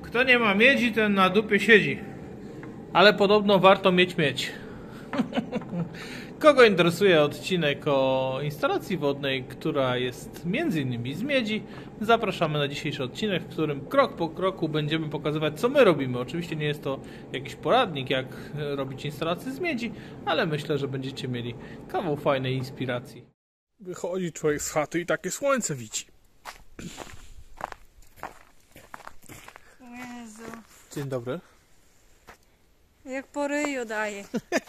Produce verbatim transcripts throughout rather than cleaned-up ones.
Kto nie ma miedzi, ten na dupie siedzi. Ale podobno warto mieć miedź. Kogo interesuje odcinek o instalacji wodnej, która jest między innymi z miedzi, zapraszamy na dzisiejszy odcinek, w którym krok po kroku będziemy pokazywać, co my robimy. Oczywiście nie jest to jakiś poradnik, jak robić instalację z miedzi, ale myślę, że będziecie mieli kawał fajnej inspiracji. Wychodzi człowiek z chaty i takie słońce widzi. Jezu. Dzień dobry. Jak po ryju daje.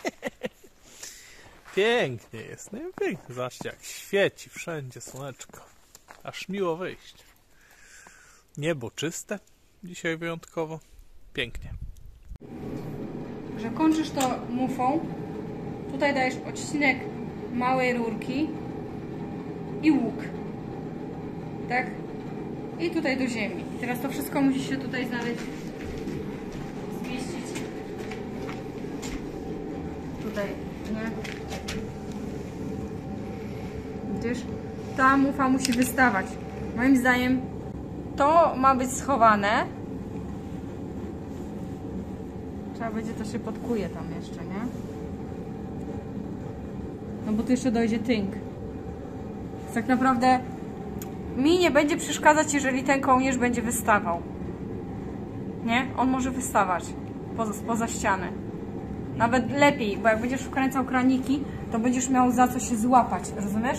Pięknie jest, no pięknie. Zobaczcie, jak świeci wszędzie słoneczko. Aż miło wyjść. Niebo czyste, dzisiaj wyjątkowo. Pięknie. Że kończysz to mufą. Tutaj dajesz odcinek małej rurki i łuk. Tak? I tutaj do ziemi. I teraz to wszystko musi się tutaj znaleźć. Zmieścić. Tutaj, nie? Widzisz? Ta mufa musi wystawać. Moim zdaniem to ma być schowane. Trzeba będzie, to się podkuje tam jeszcze, nie? No bo tu jeszcze dojdzie tynk. Więc tak naprawdę mi nie będzie przeszkadzać, jeżeli ten kołnierz będzie wystawał. Nie? On może wystawać poza, poza ścianę. Nawet lepiej, bo jak będziesz wkręcał kraniki, to będziesz miał za co się złapać, rozumiesz?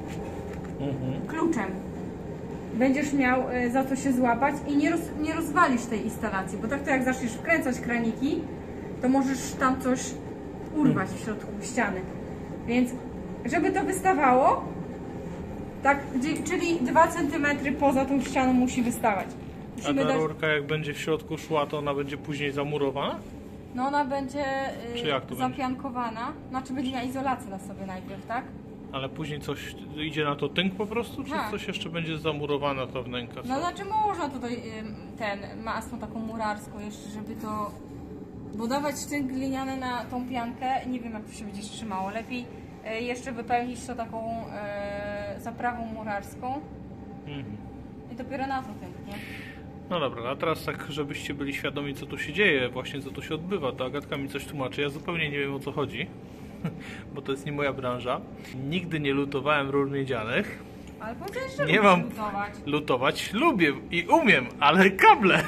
Mhm. Kluczem. Będziesz miał y, za co się złapać i nie, roz, nie rozwalisz tej instalacji, bo tak to jak zaczniesz wkręcać kraniki, to możesz tam coś urwać w środku ściany. Więc żeby to wystawało, tak, czyli dwa centymetry poza tą ścianą musi wystawać. Musimy A ta dać... rurka jak będzie w środku szła, to ona będzie później zamurowana? No ona będzie y, zapiankowana, będzie? Znaczy będzie miała izolację na sobie najpierw, tak? Ale później coś idzie na to tynk po prostu, czy tak. Coś jeszcze będzie zamurowana ta wnęka? No znaczy można tutaj y, ten masło taką murarską jeszcze, żeby to budować tynk gliniany na tą piankę, nie wiem jak to się będzie trzymało, lepiej y, jeszcze wypełnić to taką y, zaprawą murarską mhm. I dopiero na to tynk, nie? No dobra, a teraz tak, żebyście byli świadomi, co tu się dzieje, właśnie co tu się odbywa, to Agatka mi coś tłumaczy, ja zupełnie nie wiem, o co chodzi, bo to jest nie moja branża. Nigdy nie lutowałem rur miedzianych. Ale po co jeszcze nie mam lutować? Lutować lubię i umiem, ale kable,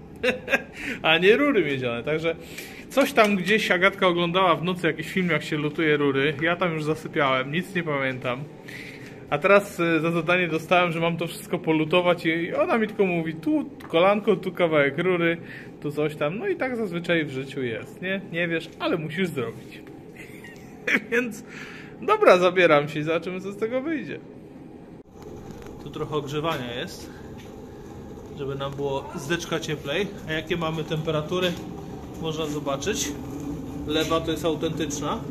a nie rury miedziane, także coś tam gdzieś Agatka oglądała w nocy jakiś film, jak się lutuje rury, ja tam już zasypiałem, nic nie pamiętam. A teraz za zadanie dostałem, że mam to wszystko polutować i ona mi tylko mówi tu kolanko, tu kawałek rury, tu coś tam. No i tak zazwyczaj w życiu jest, nie? Nie wiesz, ale musisz zrobić. Więc dobra, zabieram się i zobaczymy, co z tego wyjdzie. Tu trochę ogrzewania jest, żeby nam było zdeczka cieplej. A jakie mamy temperatury? Można zobaczyć. Lewa to jest autentyczna,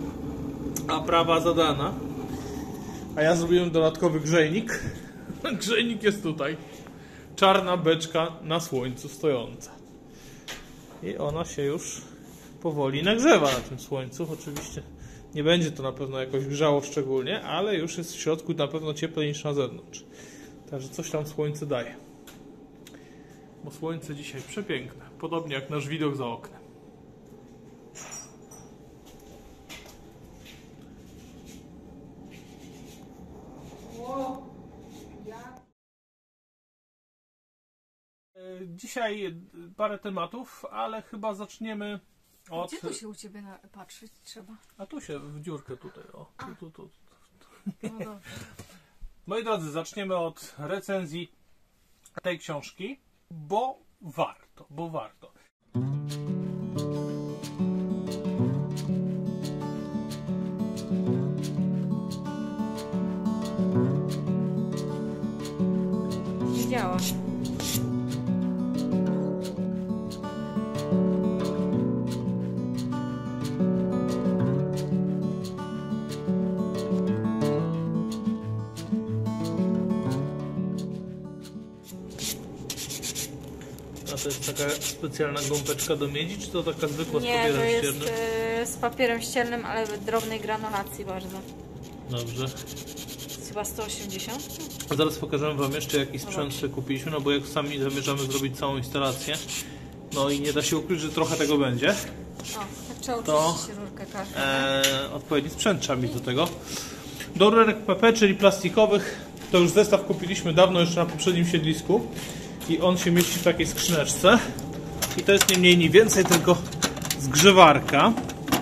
a prawa zadana. A ja zrobiłem dodatkowy grzejnik. Grzejnik jest tutaj. Czarna beczka na słońcu stojąca. I ona się już powoli nagrzewa na tym słońcu. Oczywiście nie będzie to na pewno jakoś grzało szczególnie, ale już jest w środku na pewno cieplej niż na zewnątrz. Także coś tam słońce daje. Bo słońce dzisiaj przepiękne. Podobnie jak nasz widok za oknem. Dzisiaj parę tematów, ale chyba zaczniemy od... Gdzie tu się u Ciebie patrzeć trzeba? A tu się, w dziurkę tutaj, o. Tu, tu, tu, tu. No dobrze. Moi drodzy, zaczniemy od recenzji tej książki, bo warto, bo warto. Nie działa. A to jest taka specjalna gąbeczka do miedzi, czy to taka zwykła z Nie, papierem to jest ściernym? y, z papierem ściernym, ale drobnej granulacji bardzo. Dobrze. Chyba sto osiemdziesiąt? Zaraz pokażę wam jeszcze jaki sprzęt sobie kupiliśmy, no bo jak sami zamierzamy zrobić całą instalację, no i nie da się ukryć, że trochę tego będzie. O, tak trzeba To oczyścić rurkę każdą. e, odpowiedni sprzęt trzeba mieć do tego. Do rurek P P, czyli plastikowych, to już zestaw kupiliśmy dawno jeszcze na poprzednim siedlisku i on się mieści w takiej skrzyneczce i to jest nie mniej, nie więcej, tylko zgrzewarka.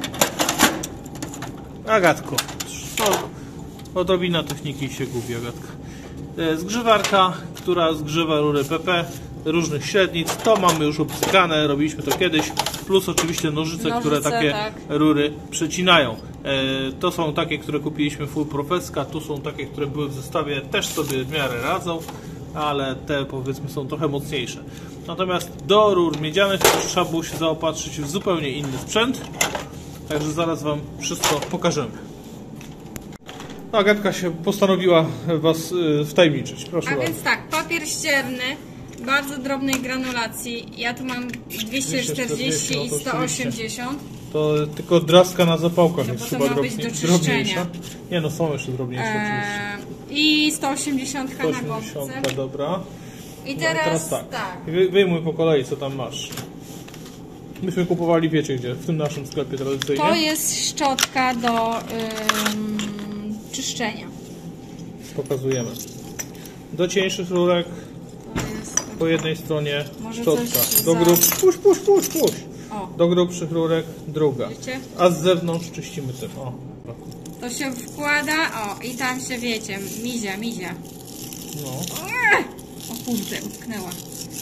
Agatko, to odrobina techniki się gubi, Agatka. Zgrzewarka, która zgrzewa rury P P różnych średnic. To mamy już obcykane, robiliśmy to kiedyś. Plus oczywiście nożyce, nożyce które takie tak. rury przecinają. To są takie, które kupiliśmy full profeska. Tu są takie, które były w zestawie, też sobie w miarę radzą, ale te powiedzmy są trochę mocniejsze. Natomiast do rur miedzianych trzeba było się zaopatrzyć w zupełnie inny sprzęt. Także zaraz wam wszystko pokażemy. Agatka się postanowiła was wtajemniczyć. Proszę A bardzo. więc tak, papier ścierny, bardzo drobnej granulacji. Ja tu mam dwieście czterdzieści i sto osiemdziesiąt. To tylko draska na zapałkach no jest chyba drobnie, być do drobniejsza. Nie no, są jeszcze drobniejsze eee, I sto osiemdziesiąt na gąbce. Dobra. I teraz, no i teraz tak. tak. Wyjmuj po kolei, co tam masz. Myśmy kupowali, wiecie gdzie, w tym naszym sklepie tradycyjnie. To jest szczotka do ym, czyszczenia. Pokazujemy. Do cieńszych rurek po jednej stronie może szczotka. Do grub... Puść, puść, puść, puść. O. Do grubszych rurek druga. Wiecie? A z zewnątrz czyścimy tym. O. To się wkłada, o i tam się wiecie, mizia, mizia. No. O kurde, utknęła.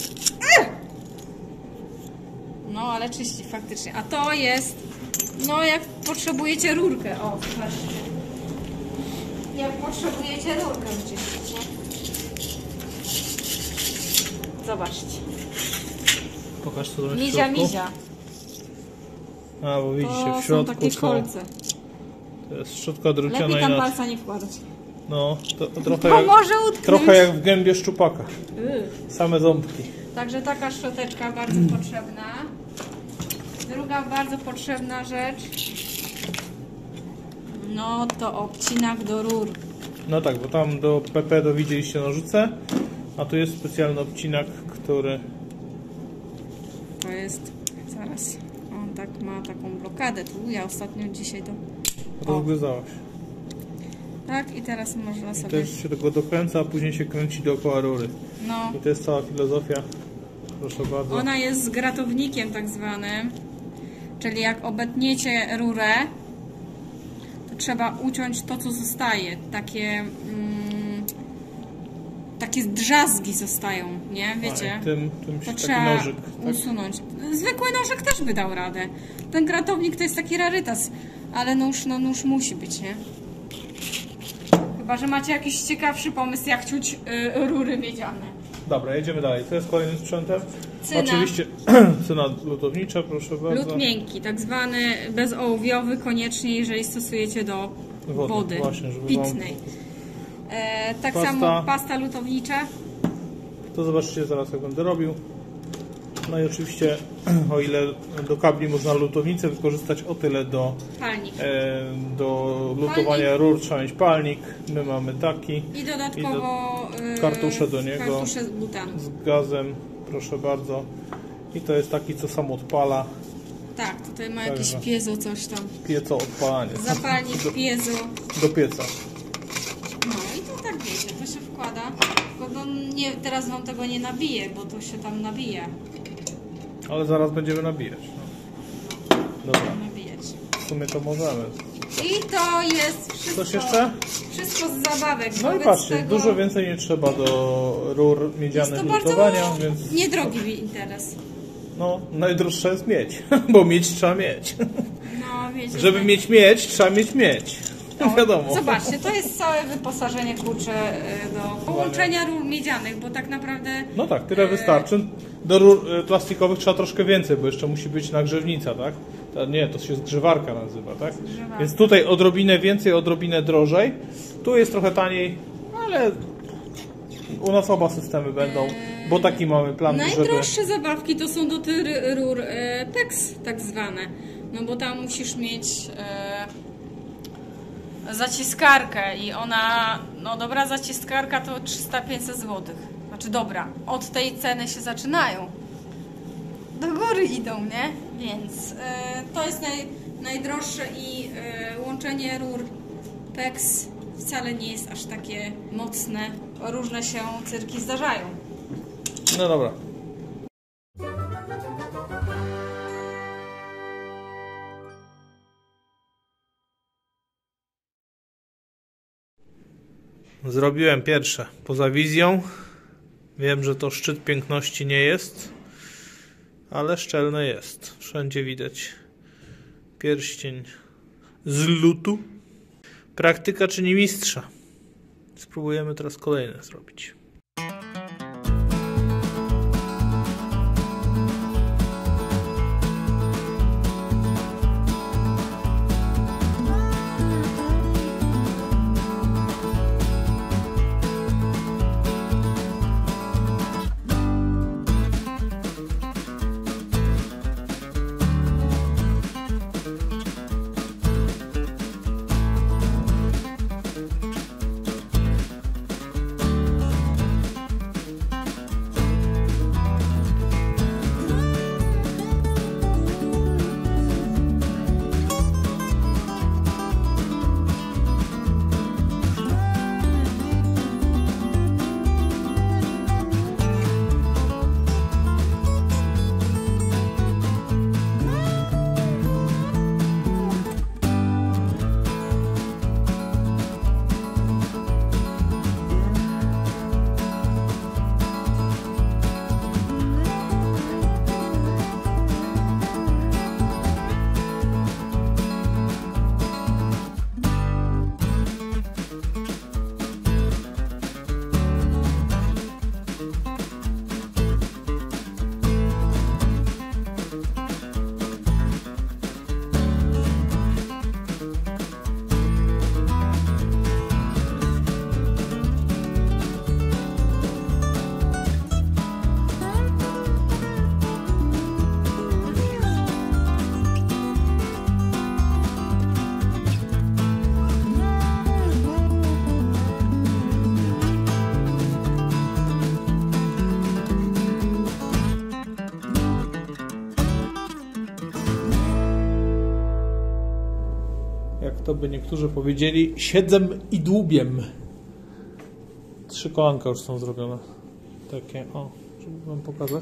No ale czyści faktycznie. A to jest, no jak potrzebujecie rurkę, o zobaczcie. Jak potrzebujecie rurkę wyczyścić, nie? Zobaczcie. Pokaż co to jest Mizia, mizia. A, bo widzicie, to w środku są takie kolce. To jest szczotka druciana. Lepiej tam i palca nie wkładać. No, to, to trochę, Bo jak, może utknąć. trochę jak w gębie szczupaka. Yy. Same ząbki. Także taka szczoteczka bardzo potrzebna. Druga bardzo potrzebna rzecz. No to obcinak do rur. No tak, bo tam do P P to widzieliście nożyce, a tu jest specjalny obcinak, który... To jest, zaraz, on tak ma taką blokadę tu, ja ostatnio dzisiaj to... Rozgryzałaś. Tak i teraz można I sobie... to jest, się tego dokręca, a później się kręci dookoła rury. No. I to jest cała filozofia. Proszę bardzo. Ona jest z gratownikiem tak zwanym, czyli jak obetniecie rurę, to trzeba uciąć to, co zostaje. Takie... Mm, takie drzazgi zostają, nie? Wiecie? A, tym, tym się to taki trzeba nożyk, tak? usunąć. Zwykły nożyk też by dał radę. Ten gratownik to jest taki rarytas, ale nóż, no nóż musi być, nie? Chyba że macie jakiś ciekawszy pomysł, jak ciuć y, rury miedziane. Dobra, jedziemy dalej. Co jest kolejnym sprzętem? Cyna. Oczywiście cyna lutownicza, proszę bardzo. Lód miękki, tak zwany bezołowiowy, koniecznie jeżeli stosujecie do wody, wody właśnie, żeby pitnej. E, tak Pasta. samo pasta lutownicza. To zobaczcie zaraz, jak będę robił. No i oczywiście, o ile do kabli można lutownicę wykorzystać, o tyle do, Palnik. e, do lutowania Palnik. rur trzeba mieć palnik. My mamy taki. I dodatkowo I do, kartusze do niego. Kartusze z butanu. Z gazem, proszę bardzo. I to jest taki, co sam odpala. Tak, tutaj ma Także. jakieś piezo, coś tam. Pieco odpalanie. Zapalnik, do, piezo. do pieca. No i to tak wiecie, to się wkłada. Tylko no nie, teraz wam tego nie nabiję, bo to się tam nabija. Ale zaraz będziemy nabijać. No. Dobra. Nabijać. W sumie to możemy. I to jest wszystko. Coś jeszcze? Wszystko z zabawek. No i patrzcie, tego... dużo więcej nie trzeba do rur miedzianych lutowania, więc... niedrogi interes. No, najdroższa jest miedź, bo miedź trzeba mieć. No, wiecie, Żeby tak. mieć miedź, trzeba mieć miedź. No, wiadomo. Zobaczcie, to jest całe wyposażenie kurcze do połączenia rur miedzianych, bo tak naprawdę... No tak, tyle wystarczy. Do rur plastikowych trzeba troszkę więcej, bo jeszcze musi być nagrzewnica, tak? To, nie, to się zgrzewarka nazywa, tak? Zgrzewarka. Więc tutaj odrobinę więcej, odrobinę drożej. Tu jest trochę taniej, ale u nas oba systemy będą, bo taki mamy plan, Najdroższe żeby... zabawki to są do tych rur e, P E X tak zwane, no bo tam musisz mieć e, zaciskarkę i ona, no dobra zaciskarka to trzysta pięćset złotych. Znaczy dobra, od tej ceny się zaczynają. Do góry idą, nie? Więc e, to jest naj, najdroższe i e, łączenie rur P E X wcale nie jest aż takie mocne. Różne się cyrki zdarzają. No dobra. Zrobiłem pierwsze poza wizją. Wiem, że to szczyt piękności nie jest, ale szczelne jest. Wszędzie widać pierścień z lutu. Praktyka czyni mistrza. Spróbujemy teraz kolejne zrobić. Jak to by niektórzy powiedzieli, siedzem i dłubiem. Trzy kolanka już są zrobione. Takie, o, żeby wam pokazać.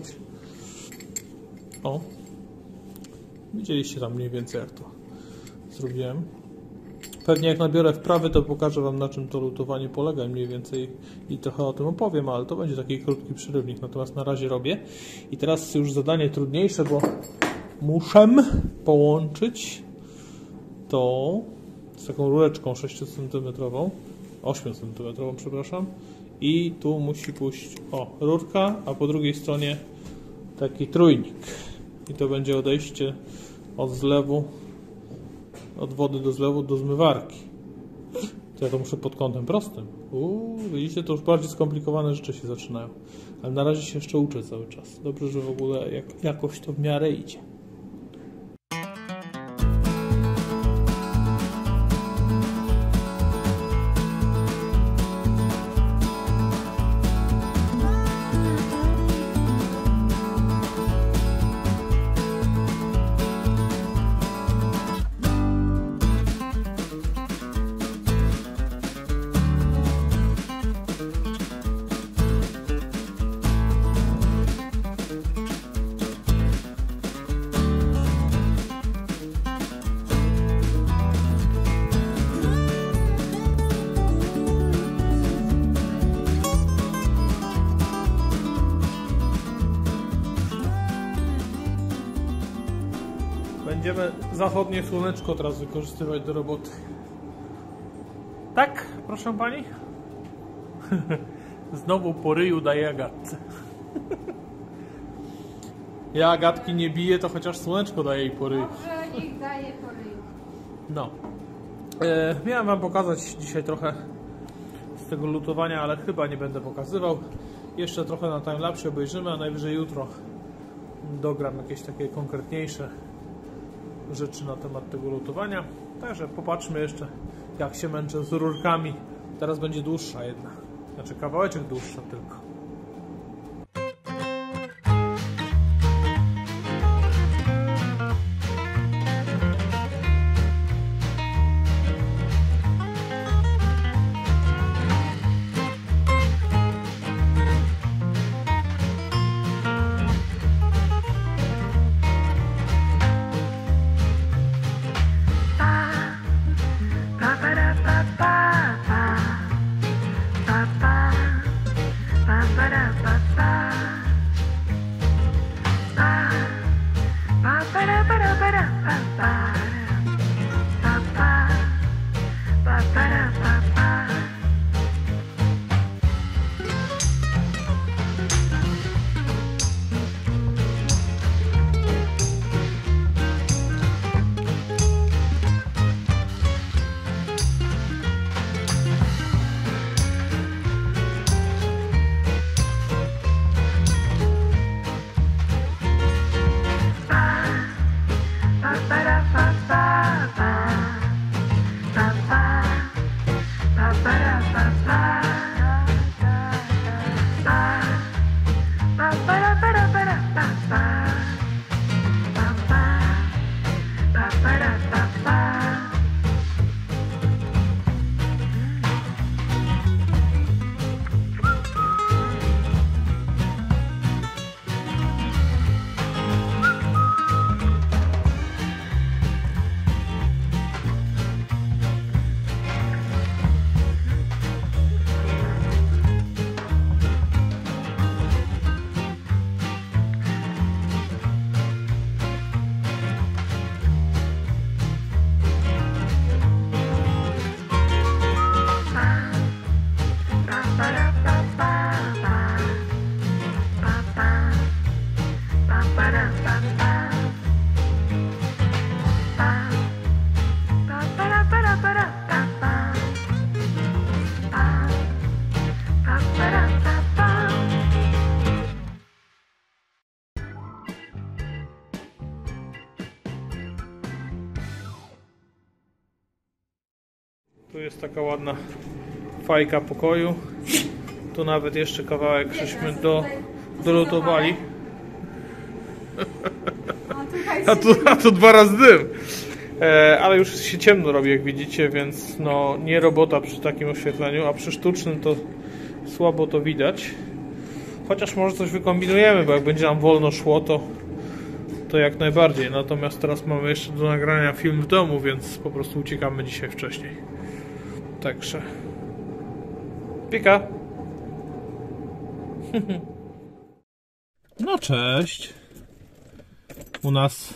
O. Widzieliście tam mniej więcej, jak to zrobiłem. Pewnie jak nabiorę wprawy, to pokażę wam, na czym to lutowanie polega mniej więcej i trochę o tym opowiem, ale to będzie taki krótki przerywnik, natomiast na razie robię. I teraz już zadanie trudniejsze, bo muszę połączyć to z taką rureczką sześciocentymetrową, ośmiocentymetrową, przepraszam, i tu musi pójść, o, rurka, a po drugiej stronie taki trójnik. I to będzie odejście od zlewu, od wody do zlewu do zmywarki. To ja to muszę pod kątem prostym. Uuu, widzicie, to już bardziej skomplikowane rzeczy się zaczynają. Ale na razie się jeszcze uczę cały czas. Dobrze, że w ogóle jak, jakoś to w miarę idzie. Będziemy zachodnie słoneczko teraz wykorzystywać do roboty. Tak, proszę pani? Znowu po ryju daję Agatce. Ja Agatki nie biję, to chociaż słoneczko daje jej po ryju. Dobrze, niech daje po ryju. No. E, miałem wam pokazać dzisiaj trochę z tego lutowania, ale chyba nie będę pokazywał. Jeszcze trochę na timelapsie obejrzymy, a najwyżej jutro dogram jakieś takie konkretniejsze rzeczy na temat tego lutowania. Także popatrzmy jeszcze, jak się męczę z rurkami. Teraz będzie dłuższa jedna. Znaczy kawałeczek dłuższa tylko. Tu jest taka ładna fajka pokoju. Tu nawet jeszcze kawałek żeśmy do, dolutowali. A tu, a tu dwa razy dym. E, ale już się ciemno robi, jak widzicie, więc no nie robota przy takim oświetleniu, a przy sztucznym to słabo to widać. Chociaż może coś wykombinujemy, bo jak będzie nam wolno szło, to, to jak najbardziej. Natomiast teraz mamy jeszcze do nagrania film w domu, więc po prostu uciekamy dzisiaj wcześniej. Także pika. No cześć. U nas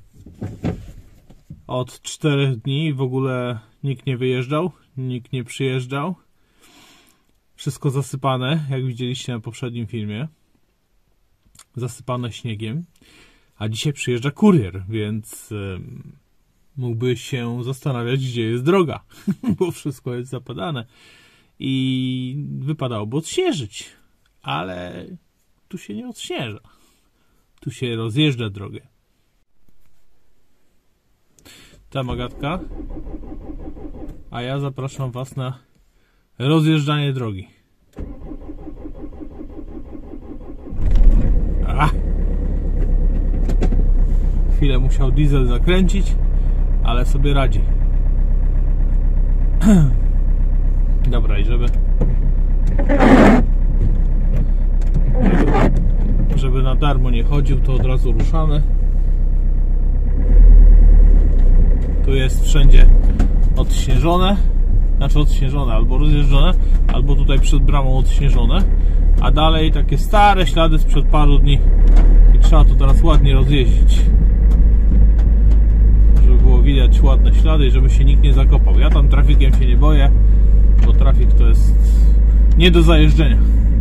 od czterech dni w ogóle nikt nie wyjeżdżał, nikt nie przyjeżdżał. Wszystko zasypane, jak widzieliście na poprzednim filmie. Zasypane śniegiem. A dzisiaj przyjeżdża kurier, więc um, mógłby się zastanawiać, gdzie jest droga, bo wszystko jest zapadane. I wypadałoby odśnieżyć, ale tu się nie odśnieża. Tu się rozjeżdża drogę. Tam Agatka, a ja zapraszam Was na rozjeżdżanie drogi. A! Chwilę musiał diesel zakręcić, ale sobie radzi. Dobra, i żeby żeby na darmo nie chodził, to od razu ruszamy. Tu jest wszędzie odśnieżone, znaczy odśnieżone, albo rozjeżdżone, albo tutaj przed bramą odśnieżone, a dalej takie stare ślady sprzed paru dni i trzeba to teraz ładnie rozjeździć, żeby było widać ładne ślady i żeby się nikt nie zakopał. Ja tam trafikiem się nie boję, bo trafik to jest nie do zajeżdżenia.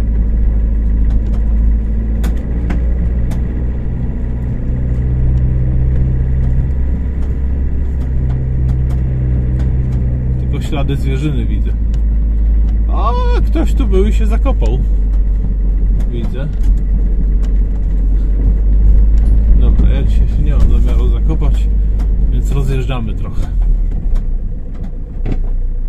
Ślady zwierzyny widzę. O, ktoś tu był i się zakopał. Widzę. Dobra, ja dzisiaj się nie mam zamiaru zakopać, więc rozjeżdżamy trochę.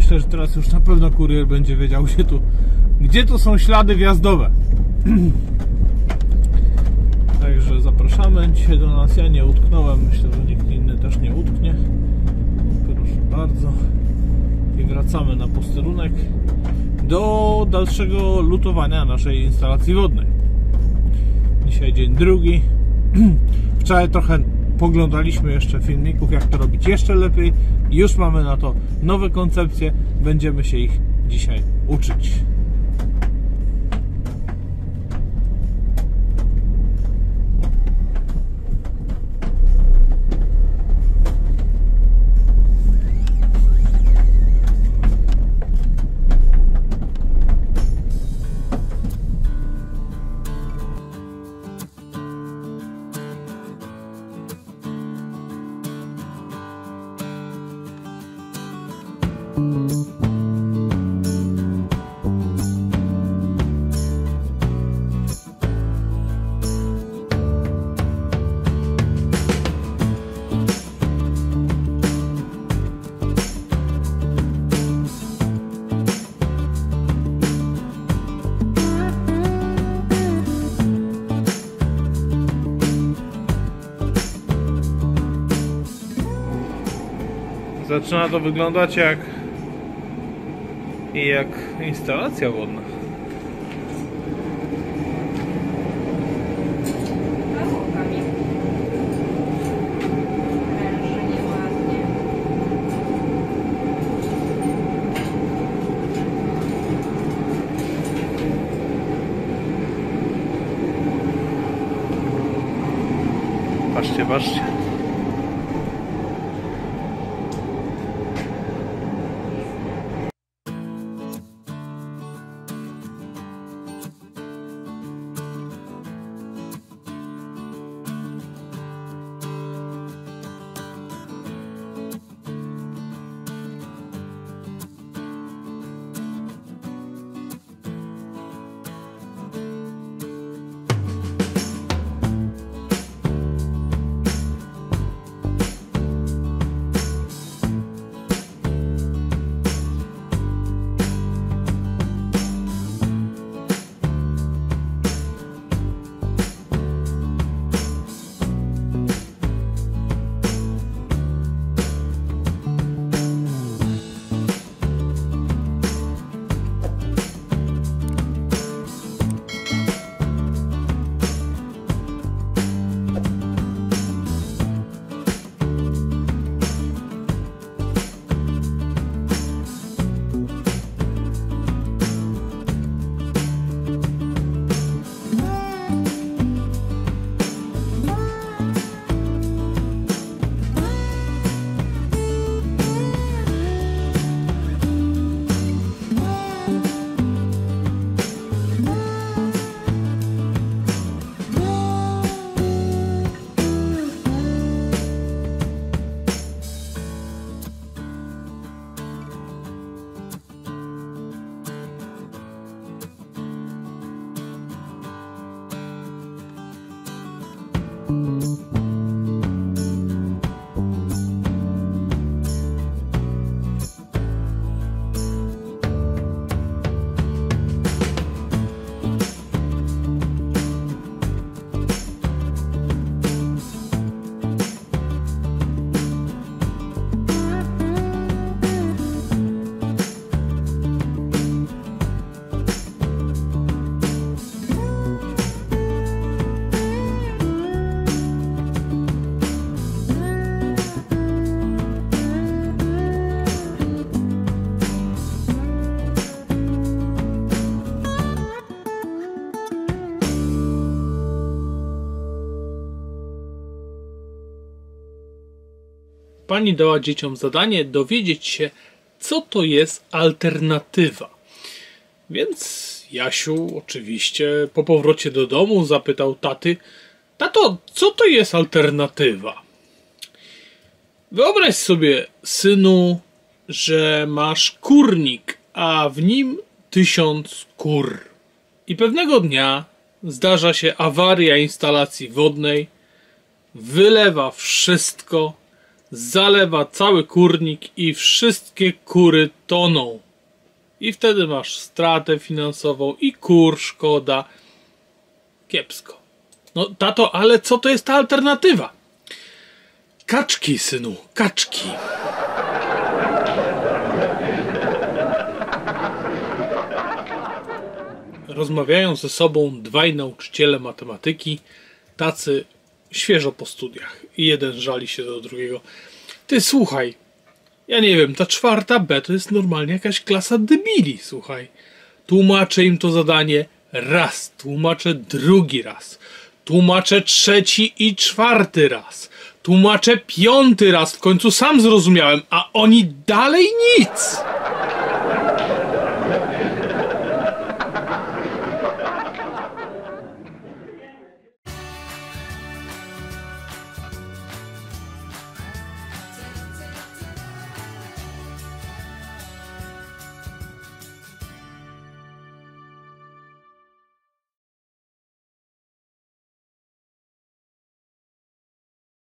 myślę, że teraz już na pewno kurier będzie wiedział, gdzie tu, gdzie tu są ślady wjazdowe. Także zapraszamy dzisiaj do nas. Ja nie utknąłem, myślę, że nikt inny też nie utknie. Proszę bardzo. I wracamy na posterunek do dalszego lutowania naszej instalacji wodnej. Dzisiaj dzień drugi. Wczoraj trochę poglądaliśmy jeszcze filmików, jak to robić jeszcze lepiej. Już mamy na to nowe koncepcje. Będziemy się ich dzisiaj uczyć. Zaczyna to wyglądać jak jak instalacja wodna. Patrzcie, patrzcie. Pani dała dzieciom zadanie dowiedzieć się, co to jest alternatywa. Więc Jasiu oczywiście po powrocie do domu zapytał taty: tato, co to jest alternatywa? Wyobraź sobie, synu, że masz kurnik, a w nim tysiąc kur. I pewnego dnia zdarza się awaria instalacji wodnej, wylewa wszystko, zalewa cały kurnik i wszystkie kury toną. I wtedy masz stratę finansową i kur szkoda. Kiepsko. No tato, ale co to jest ta alternatywa? Kaczki, synu, kaczki. Rozmawiają ze sobą dwaj nauczyciele matematyki, tacy świeżo po studiach. I jeden żali się do drugiego. Ty, słuchaj, ja nie wiem, ta czwarta B to jest normalnie jakaś klasa debili, słuchaj. Tłumaczę im to zadanie raz, tłumaczę drugi raz, tłumaczę trzeci i czwarty raz, tłumaczę piąty raz, w końcu sam zrozumiałem, a oni dalej nic.